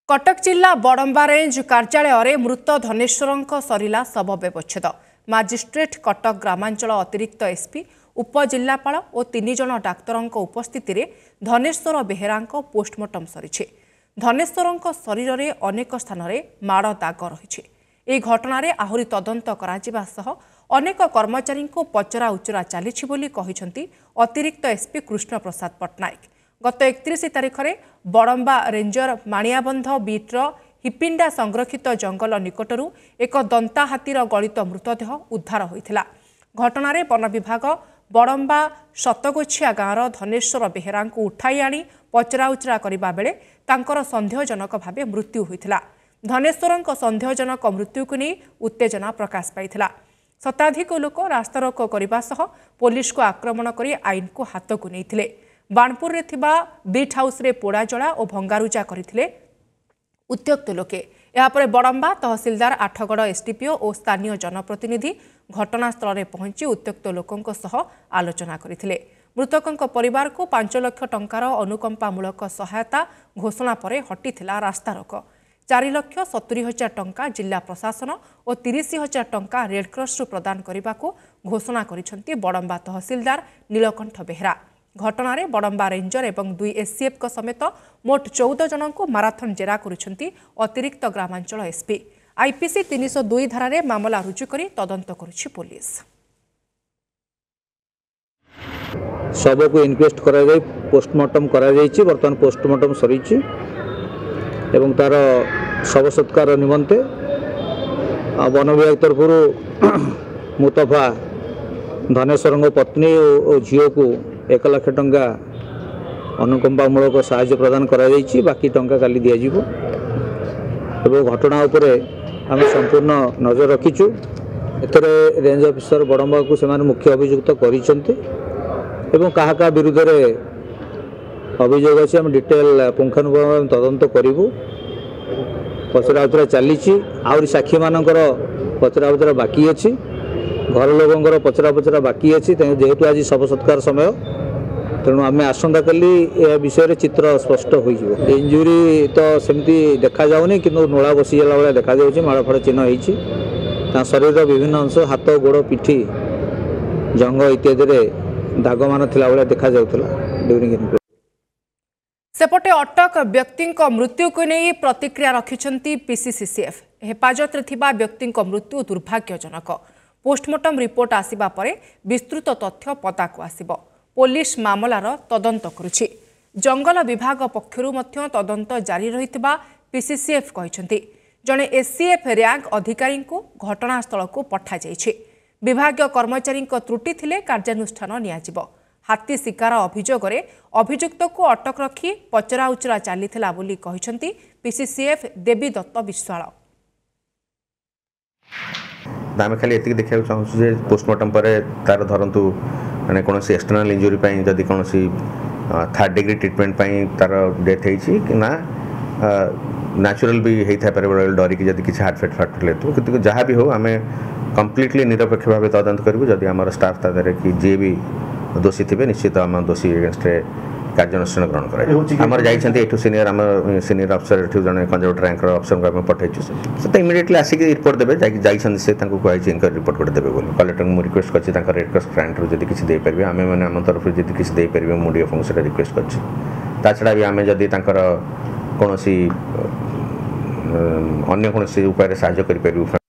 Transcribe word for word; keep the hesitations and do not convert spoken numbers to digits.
कटक जिला बड़म्बा रेंज कार्यालय मृत धनेश्वर सरिला शव व्यवच्छेद मजिस्ट्रेट कटक ग्रामांचल अतिरिक्त एसपी उपजिलापाल और तीन जन डाक्तर उपस्थित धनेश्वर बेहेरा पोस्टमार्टम सरी धनेश्वर शरीर में अनेक स्थान में माड़ दाग रही यह घटन आहरी तदंत अनेक कर्मचारी पचरा उचरा चली अतिरिक्त एसपी कृष्ण प्रसाद पट्टनायक गत एकतीस तारिख में बड़म्बा रेंजर माणियाबंध बीट्र हिपिंडा संरक्षित जंगल निकटरू एक दंता हाथीर गलित मृतदेह उद्धार होता घटन वन विभाग बड़म्बा शतगोछिया गाँवर धनेश्वर बेहेरा उठाई आनी पचराउचरा करने बेले तांकर सन्देहजनक भाव मृत्यु होता धनेश्वर सन्देहजनक मृत्यु को नहीं उत्तेजना प्रकाश पाई शताधिक लोक रास्तारोक करने सह पुलिस को आक्रमण कर आईन को हाथ को नहीं बाणपुर रे थिबा बीट हाउस रे पोड़ाजला और भंगारुजा करथिले उत्यक्त लोके यापर बड़म्बा तहसीलदार आठगड़ एसडीपीओ और स्थानीय जनप्रतिनिधि घटनास्थल में पहुंची उत्यक्त लोकों सह आलोचना करथिले मृतकों परिवार को पांच लाख टंकार अनुकंपामूलक सहायता घोषणा पर हटिथिला रास्तारोक चार लाख सत्तरी हजार टंका जिला प्रशासन और तीस हजार टंका रेडक्रॉस प्रदान करने को घोषणा करिसेंती बड़म्बा तहसीलदार नीलकंठ बेहेरा घटन में बड़म्बा रेंजर और दुई एससीएफ को समेत मोट चौदह जन को माराथन जेरा करुछंती अतिरिक्त ग्रामांचल एसपी आईपीसी तीन सौ दुई धारा मामला रुजु करी तदंत करुछि पुलिस शव को इनक्वेस्ट करा जाय पोस्टमार्टम करा जायछि वर्तमान पोस्टमार्टम सरीछि एवं तार शव सत्कार निमंते वन विभाग तरफ मुतफा धनेश्वर पत्नी और झील को एक लाख टंका अनुकंपामूलक साहाय्य प्रदान करा जायछि बाकी टंका काली दिया जिवो एवं घटना उपरे आम संपूर्ण नजर रखीचु एथरे रेंज ऑफिसर बड़म्बा को से मुख्य अभियुक्त करिसेंते एवं कहा कहा विरुद्ध रे अभियोग अच्छे आम डिटेल पुंखानुपुंख तदंत करूँ पचरा उचरा चली आहरी साक्षी मानकर पचरा उचरा बाकी अच्छी घर लोक पचरा पचरा बाकी अच्छी जेहेतु आज शव सत्कार समय तेणु आम आसंता कली यह विषय चित्र स्पष्ट हो इंजुरी तो सेमती देखा जाऊनी कि नोला बसीगला भाया देखा जाऊँगी माड़ फाड़ चिन्ह होता शरीर विभिन्न अंश हाथ गोड़ पिठी जंग इत्यादि दाग मान भाया देखा जाऊला सेपटे अटक व्यक्ति मृत्यु को नहीं प्रतिक्रिया रखिंट पीसीसीसीएफ हेफाजत थिबा व्यक्ति मृत्यु दुर्भाग्यजनक पोस्टमार्टम रिपोर्ट आसिबा परे विस्तृत तथ्य पता को आसिबो पुलिस मामलार तदंत करुछि जंगल विभाग पक्षरु मध्य तदंत जारी रहितबा पीसीसीएफ कहिसेंति जणे एससीएफ रैंक अधिकारी को घटनास्थल को पठा जाइछि विभागीय कर्मचारी त्रुटि थिले कार्यानुष्ठान नियाजिबो हाथी शिकार अभियोग अभियुक्त को अटक रखी पचरा उचरा चलीथिला बोली कहिसेंति पीसीसीएफ देवी दत्त विश्वाल आम खाली ये देखा चाहूँ पोस्टमार्टम पर तार धरतु मैंने कौन एक्सटर्नाल इंजुरी जदि कौन थर्ड डिग्री ट्रिटमेंट तार डेथ होती ना नेचुरल भी होता है डरिकी जब किसी हार्ट फेट फाट लेते कि जहाँ भी हो आम कम्प्लीटली निरपेक्ष भाव तदंत करूँ जदि आम स्टाफ तादे कि जी भी दोषी थे निश्चित आम दोषी एगेन्स्ट कार्यानुष्ठान ग्रहण करामर जाइए सीनियर आम सीनियर अफसर जन कंजर्वेटर रैंक अफसर को पठेचु से तो इमिडिएटली आसिक रिपोर्ट देवे जाइए से कही इनक्वारी रिपोर्ट गोटे देवे बोली कलेक्टर को रिक्वेस्ट कर रेड क्रॉस ग्रांट रू जब किसी देपर आम मैंने आम तरफ जब किसी देपर मुझे से रिक्वेस्ट कर छड़ा भी आम जदि कौन अन्य कौन उपाय साहय कर